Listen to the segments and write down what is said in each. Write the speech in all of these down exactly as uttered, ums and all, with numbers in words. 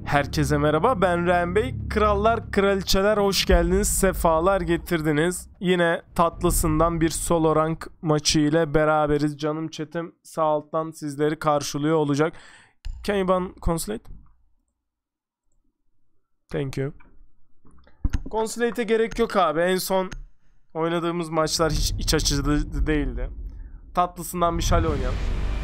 Herkese merhaba, ben Ren Bey. Krallar, kraliçeler hoş geldiniz, sefalar getirdiniz. Yine tatlısından bir solo rank maçı ile beraberiz. Canım chat'im sağ alttan sizleri karşılıyor olacak. Can you ban consulate? Thank you. Consulate'e gerek yok abi. En son oynadığımız maçlar hiç iç açıcı değildi. Tatlısından bir şale oynayalım.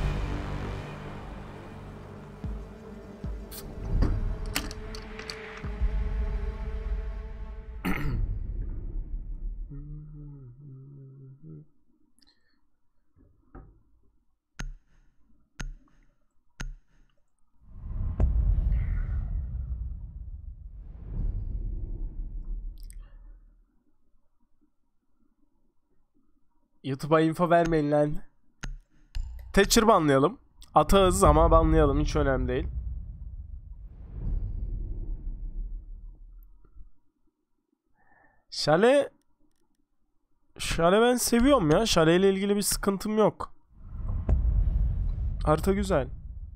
YouTube'a info vermeyin lan. Thatcher banlayalım. Atağız ama banlayalım, hiç önemli değil. Şale Şale ben seviyorum ya. Şale ile ilgili bir sıkıntım yok. Harita güzel.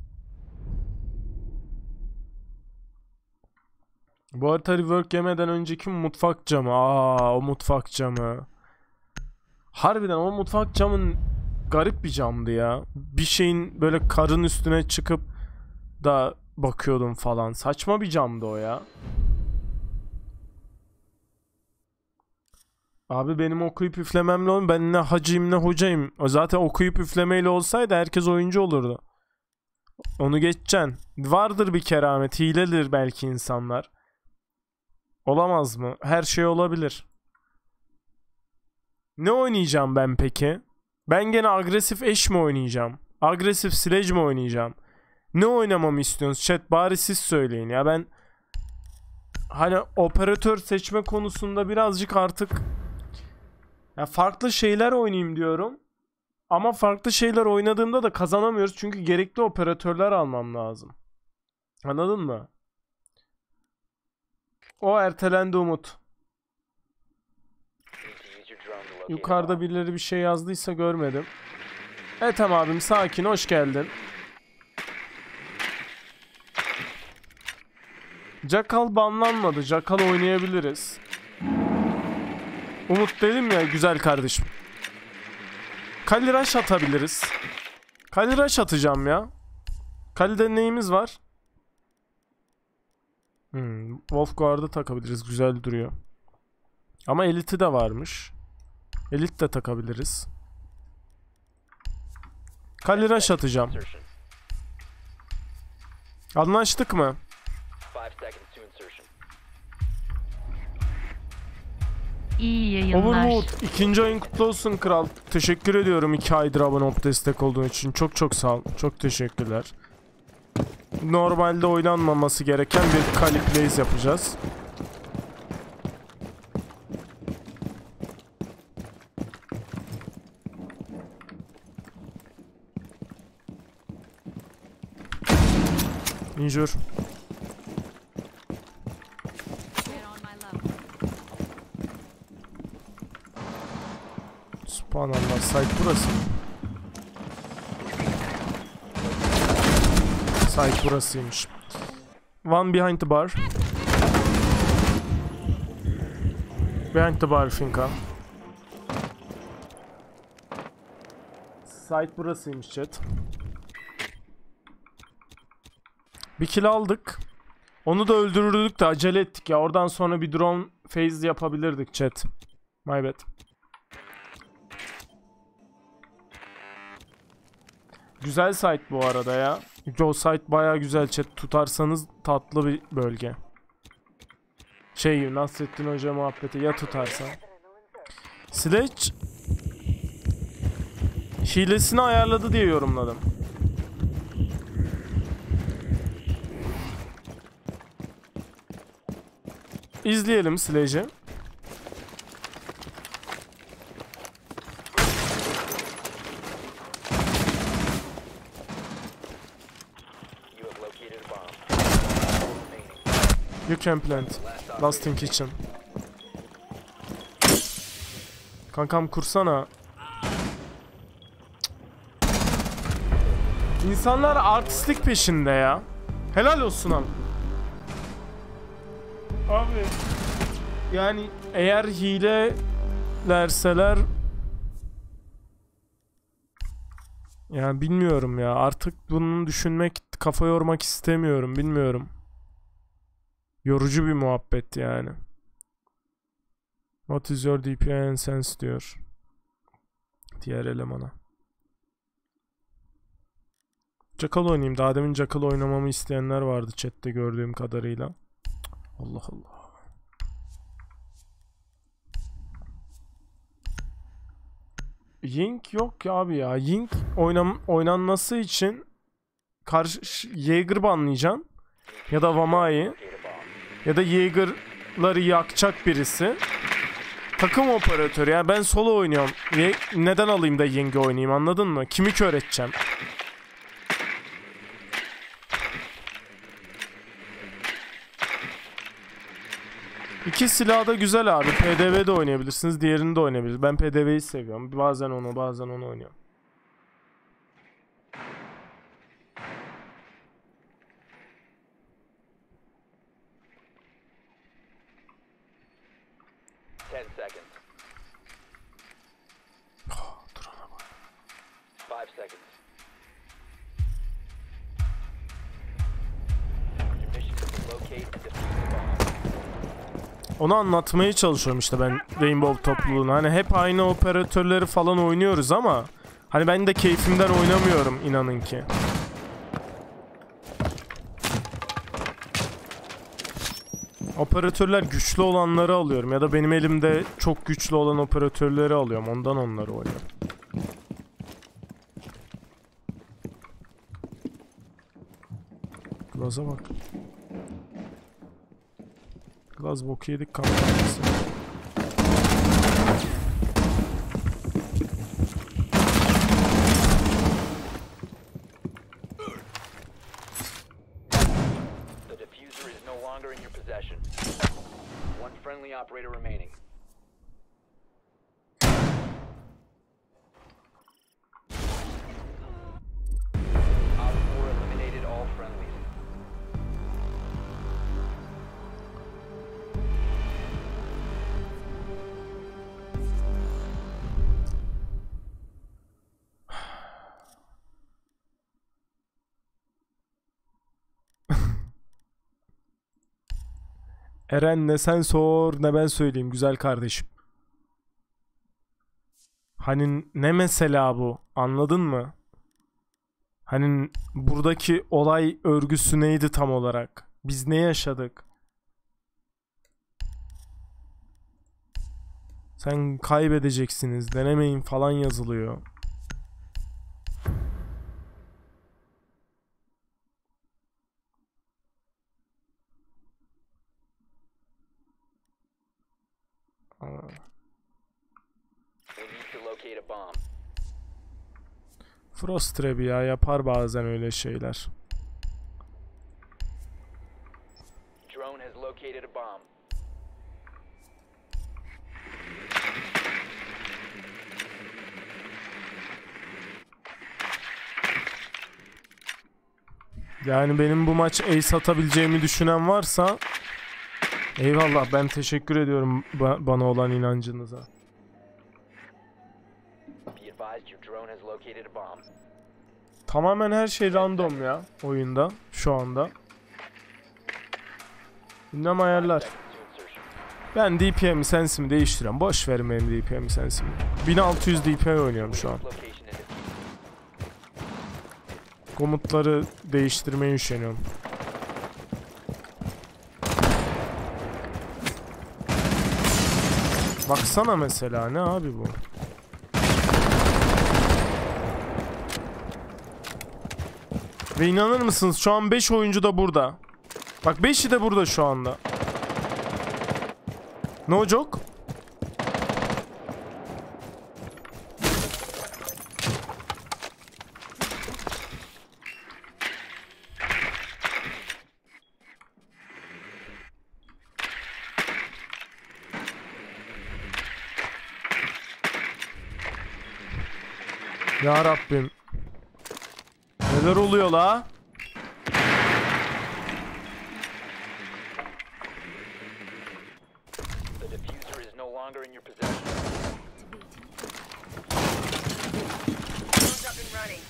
Bu harita rework yemeden önceki mutfak camı. Aa, o mutfak camı. Harbiden o mutfak camın garip bir camdı ya. Bir şeyin böyle karın üstüne çıkıp da bakıyordum falan. Saçma bir camdı o ya. Abi benim okuyup üflememle olmuyor. Ben ne hacıyım ne hocayım. O zaten okuyup üflemeyle olsaydı herkes oyuncu olurdu. Onu geçeceksin. Vardır bir keramet. Hiledir belki insanlar. Olamaz mı? Her şey olabilir. Ne oynayacağım ben peki? Ben gene agresif eş mi oynayacağım? Agresif sledge mi oynayacağım? Ne oynamamı istiyorsunuz? Chat bari siz söyleyin ya. Ben hani operatör seçme konusunda birazcık artık ya farklı şeyler oynayayım diyorum. Ama farklı şeyler oynadığımda da kazanamıyoruz. Çünkü gerekli operatörler almam lazım. Anladın mı? O ertelendi Umut. Yukarıda birileri bir şey yazdıysa görmedim. Ethem abim sakin, hoş geldin. Jackal banlanmadı. Jackal oynayabiliriz. Umut dedim ya, güzel kardeşim. Kali Rush atabiliriz. Kali Rush atacağım ya. Kali'de neyimiz var? Hmm, Wolfguard'ı takabiliriz. Güzel duruyor. Ama Elite'i de varmış. Elite de takabiliriz. Kali Rush atacağım. Anlaştık mı? İyi yayınlar. Overwood ikinci ayın kutlu olsun kral. Teşekkür ediyorum iki aydır abone olup destek olduğun için. Çok çok sağ ol. Çok teşekkürler. Normalde oynanmaması gereken bir Kali plays yapacağız. Injure. Subhanallah, site burası. Site burasıymış. One behind the bar. Behind the bar Finka. Site burasıymış chat. Bir kill aldık. Onu da öldürürdük de acele ettik ya. Oradan sonra bir drone phase yapabilirdik chat. My bad. Güzel site bu arada ya. O site baya güzel chat. Tutarsanız tatlı bir bölge. Şey, Nasrettin Hoca muhabbeti ya tutarsa. Sledge hilesini ayarladı diye yorumladım. İzleyelim Sledge'i. You can plant. Last in kitchen. Kankam kursana. İnsanlar artistlik peşinde ya. Helal olsun abi. Abi yani eğer hilelerseler yani bilmiyorum ya, artık bunu düşünmek, kafa yormak istemiyorum, bilmiyorum. Yorucu bir muhabbet yani. What is your D P I and sense diyor diğer elemana. Jackal oynayayım. Daha demin Jackal oynamamı isteyenler vardı chatte gördüğüm kadarıyla. Allah Allah. Yink yok ya abi ya. Yink oynam oynanması için karşı Jaeger banlayacaksın ya da Vamai ya da Jaeger'ları yakacak birisi. Takım operatörü ya, ben solo oynuyorum. Ye neden alayım da Yink'i oynayayım, anladın mı? Kimi kör edeceğim? İki silah da güzel abi. P D V'de oynayabilirsiniz. Diğerini de oynayabilirsiniz. Ben P D V'yi seviyorum. Bazen onu bazen onu oynuyorum. ten seconds. Oh, dur ona bak. five seconds. Your mission is to locate and defuse the bomb. Onu anlatmaya çalışıyorum işte ben Rainbow topluluğuna. Hani hep aynı operatörleri falan oynuyoruz ama hani ben de keyfimden oynamıyorum, inanın ki. Operatörler güçlü olanları alıyorum ya da benim elimde çok güçlü olan operatörleri alıyorum. Ondan onları oynuyorum. Glaz'a bak. Glaz boku yedik kampanyası. The diffuser is no longer in your possession. One friendly operator remaining. Op four eliminated all friendlies. Eren, ne sen sor ne ben söyleyeyim güzel kardeşim. Hani ne mesela bu, anladın mı? Hani buradaki olay örgüsü neydi tam olarak? Biz ne yaşadık? Sen kaybedeceksiniz, denemeyin falan yazılıyor. We need to locate a bomb. Frost Trap ya, yapar bazen öyle şeyler. Drone has located a bomb. Yani benim bu maç ace atabileceğimi düşünen varsa eyvallah, ben teşekkür ediyorum ba bana olan inancınıza. Be advised your drone has located a bomb. Tamamen her şey random ya oyunda şu anda. Bilmem ayarlar. Seconds to insertion. Ben D P M'mi sensimi değiştiriyorum. Boş verin benim D P M'mi sensimi. bin altı yüz D P I oynuyorum şu an. Location and defuse. Komutları değiştirmeye üşeniyorum. Baksana mesela, ne abi bu? Ve inanır mısınız şu an beş oyuncu da burada. Bak beşi de burada şu anda. No joke. Ya Rabbim. Neler oluyor la? longer in your possession. Phone's up and running.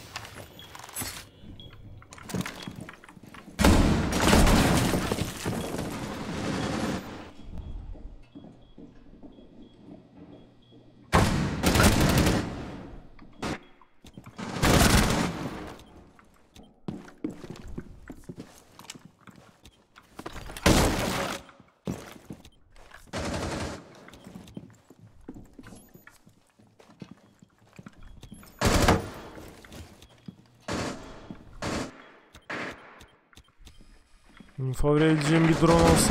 Info vereceğim bir drone olsa.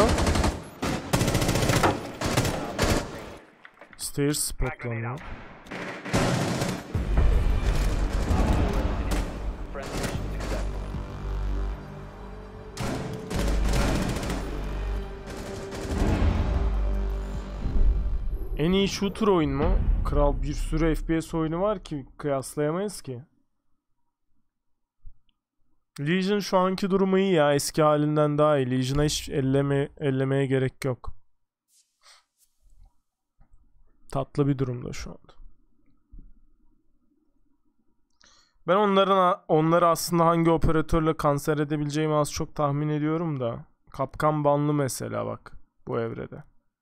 Stairs spotlanıyor. Friendly mission successful. En iyi shooter oyun mu? Kral, bir sürü F P S oyunu var ki kıyaslayamayız ki. Legion şu anki durumu iyi ya. Eski halinden daha iyi. Legion'a hiç elleme, ellemeye gerek yok. Tatlı bir durumda şu anda. Ben onların onları aslında hangi operatörle kanser edebileceğimi az çok tahmin ediyorum da. Kapkan banlı mesela bak bu evrede.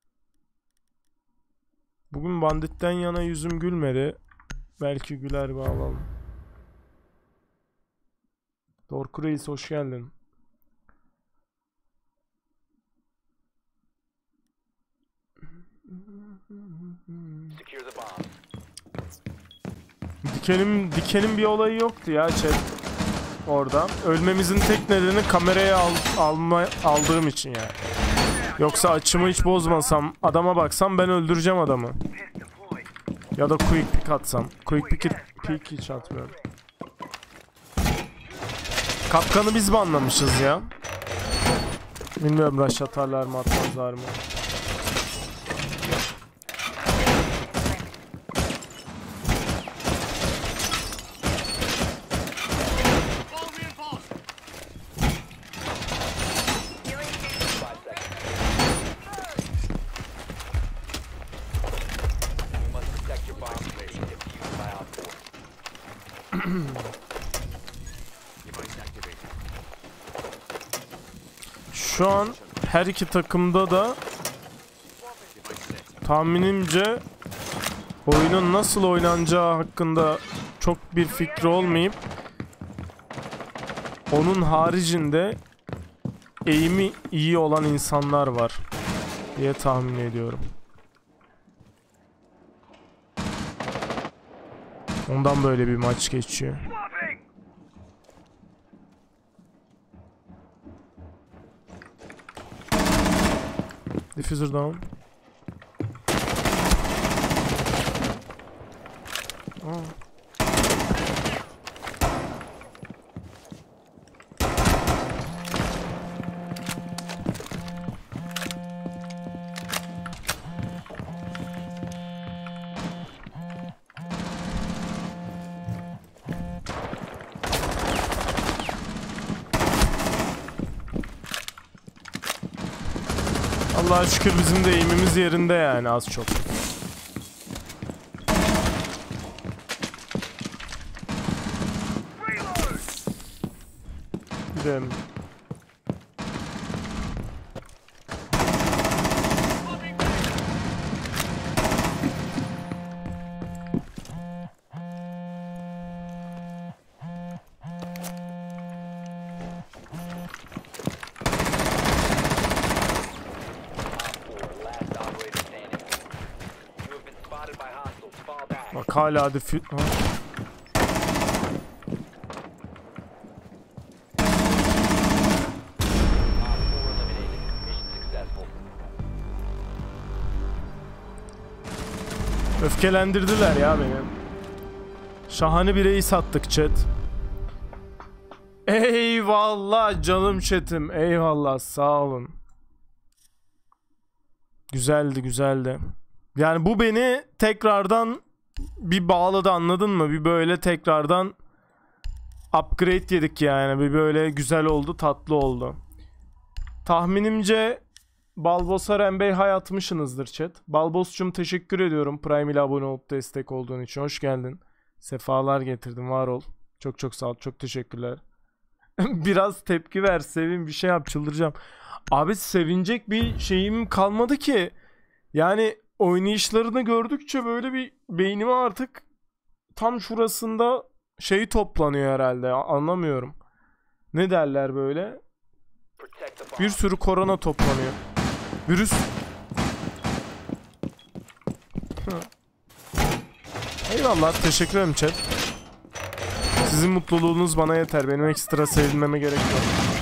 Bugün banditten yana yüzüm gülmedi. Belki güler bir alalım. Dorku Reis hoş geldin. Secure the bomb. Dikenin, dikenin bir olayı yoktu ya chat. Orada. Ölmemizin tek nedeni kameraya al, alma, aldığım için yani. Yoksa açımı hiç bozmasam, adama baksam ben öldüreceğim adamı. Ya da quick pick atsam. Quick pick, pick hiç atmıyorum. Kapkanı biz banlamışız ya. Bilmiyorum rush atarlar mı atmazlar mı. Şu an her iki takımda da tahminimce oyunun nasıl oynanacağı hakkında çok bir fikri olmayıp onun haricinde eğimi iyi olan insanlar var diye tahmin ediyorum. Ondan böyle bir maç geçiyor. Diffuser down. Oh. Allah'a şükür bizim de eğimimiz yerinde yani az çok. Gidelim. Bak hala defü... Ha. Öfkelendirdiler ya beni. Şahane bir reis attık chat. Eyvallah canım chat'im. Eyvallah sağ olun. Güzeldi güzeldi. Yani bu beni tekrardan bir bağladı, anladın mı? Bir böyle tekrardan upgrade yedik yani. Bir böyle güzel oldu, tatlı oldu. Tahminimce Balbos'a Rembey hay atmışsınızdır chat. Balbos'cum teşekkür ediyorum Prime ile abone olup destek olduğun için. Hoş geldin. Sefalar getirdin, var ol. Çok çok sağ ol, çok teşekkürler. Biraz tepki ver, sevin, bir şey yap, çıldıracağım. Abi sevinecek bir şeyim kalmadı ki. Yani oynayışlarını gördükçe böyle bir beynime artık tam şurasında şey toplanıyor herhalde. Anlamıyorum. Ne derler böyle? Bir sürü korona toplanıyor. Virüs. Eyvallah, teşekkür ederim chat. Sizin mutluluğunuz bana yeter. Benim ekstra sevilmeme gerek yok.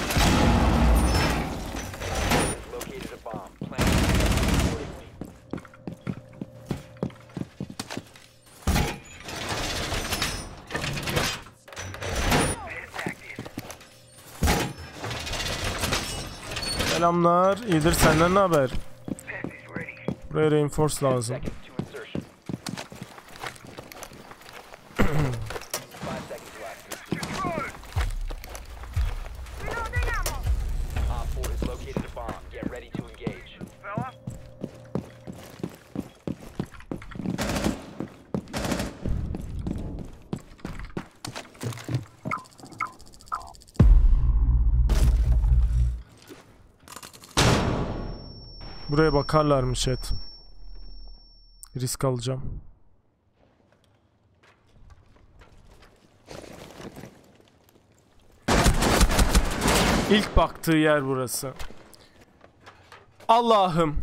Selamlar. İyidir, senden ne haber? Buraya reinforce lazım. Buraya bakarlar mı chat? Risk alacağım. İlk baktığı yer burası. Allah'ım.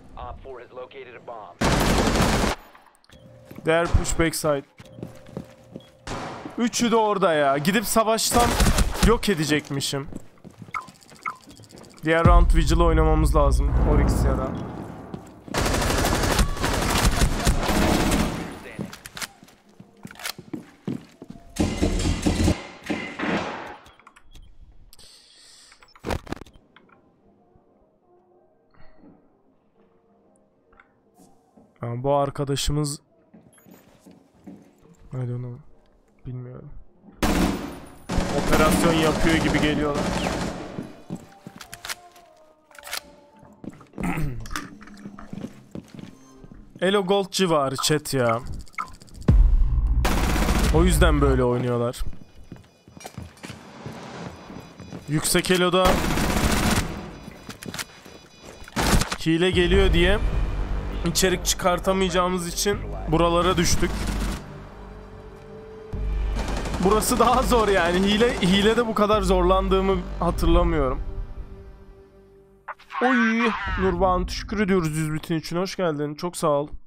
Their push backside. Üçü de orada ya. Gidip savaştan yok edecekmişim. Diğer round Vigil oynamamız lazım. Oryx ya da. Yani bu arkadaşımız I don't know. Bilmiyorum. Operasyon yapıyor gibi geliyorlar. Elo Gold civarı chat ya. O yüzden böyle oynuyorlar. Yüksek Elo'da hile geliyor diye içerik çıkartamayacağımız için buralara düştük. Burası daha zor yani. Hile hilede bu kadar zorlandığımı hatırlamıyorum. Oy, Nurban teşekkür ediyoruz yüz bitin için, hoş geldin, çok sağ ol.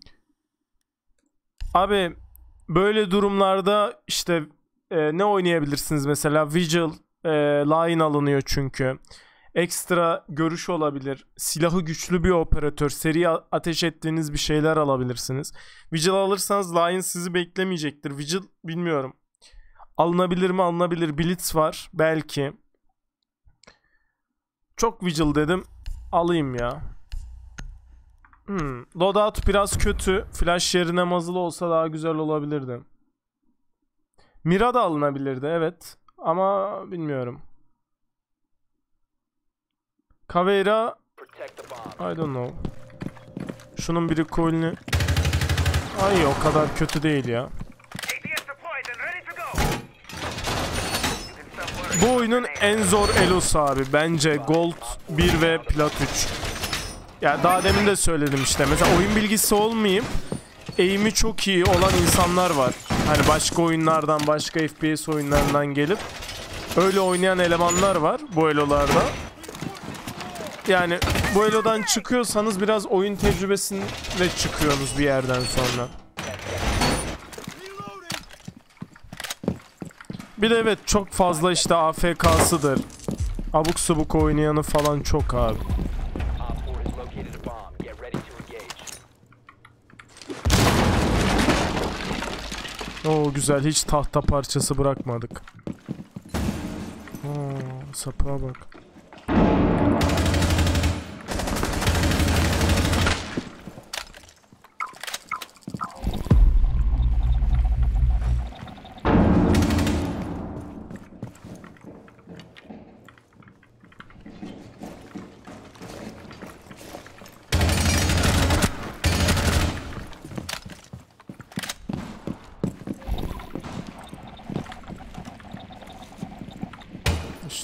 Abi böyle durumlarda işte e, ne oynayabilirsiniz mesela? Vigil, e, line alınıyor çünkü. Ekstra görüş olabilir. Silahı güçlü bir operatör, seri ateş ettiğiniz bir şeyler alabilirsiniz. Vigil alırsanız line sizi beklemeyecektir. Vigil bilmiyorum. Alınabilir mi? Alınabilir. Blitz var belki. Çok Vigil dedim. Alayım ya. Hmm. Loadout biraz kötü. Flash yerine muzzle olsa daha güzel olabilirdi. Mira da alınabilirdi evet. Ama bilmiyorum. Caveira I don't know. Şunun biri cool'ünü. Ay o kadar kötü değil ya. Bu oyunun en zor elosu abi. Bence Gold bir ve Plat üç. Ya daha demin de söyledim işte. Mesela oyun bilgisi olmayayım, eğimi çok iyi olan insanlar var. Hani başka oyunlardan, başka F P S oyunlarından gelip öyle oynayan elemanlar var bu elolarda. Yani bu elodan çıkıyorsanız biraz oyun tecrübesiyle çıkıyorsunuz bir yerden sonra. Bir de evet çok fazla işte A F K'sıdır. Abuk subuk oynayanı falan çok abi. Oo güzel, hiç tahta parçası bırakmadık. Oo sapığa bak.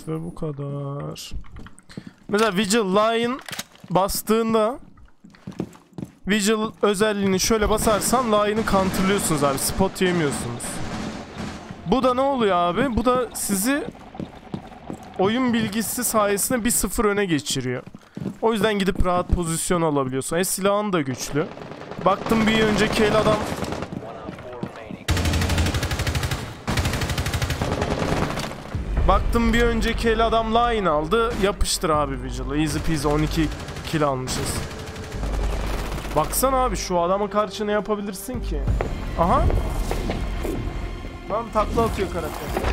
ve bu kadar. Mesela Vigil Line bastığında Vigil özelliğini şöyle basarsan Line'ı counterlıyorsunuz abi. Spot yemiyorsunuz. Bu da ne oluyor abi? Bu da sizi oyun bilgisi sayesinde bir sıfır öne geçiriyor. O yüzden gidip rahat pozisyon alabiliyorsun. E silahın da güçlü. Baktım bir önceki el adam Baktım bir önceki el adam line aldı. Yapıştır abi Vigil'ı. Easy peasy on iki kill almışız. Baksana abi şu adama karşı ne yapabilirsin ki? Aha. Lan takla atıyor karakter.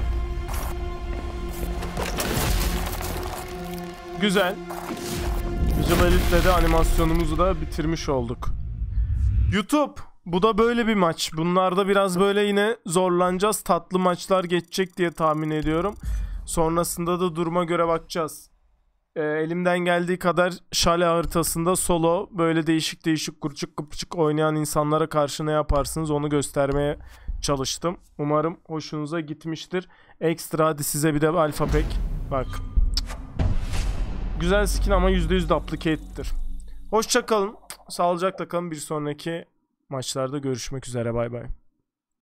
Güzel. Vigil Elite'le de animasyonumuzu da bitirmiş olduk. YouTube. Bu da böyle bir maç. Bunlarda biraz böyle yine zorlanacağız. Tatlı maçlar geçecek diye tahmin ediyorum. Sonrasında da duruma göre bakacağız. Ee, elimden geldiği kadar şale haritasında solo böyle değişik değişik kurçuk kıpçık oynayan insanlara karşı ne yaparsınız onu göstermeye çalıştım. Umarım hoşunuza gitmiştir. Ekstra hadi size bir de alfa pack. Bak. Güzel skin ama yüzde yüz duplicate'tir. Hoşça kalın. Sağlıcakla kalın. Bir sonraki maçlarda görüşmek üzere. Bay bay.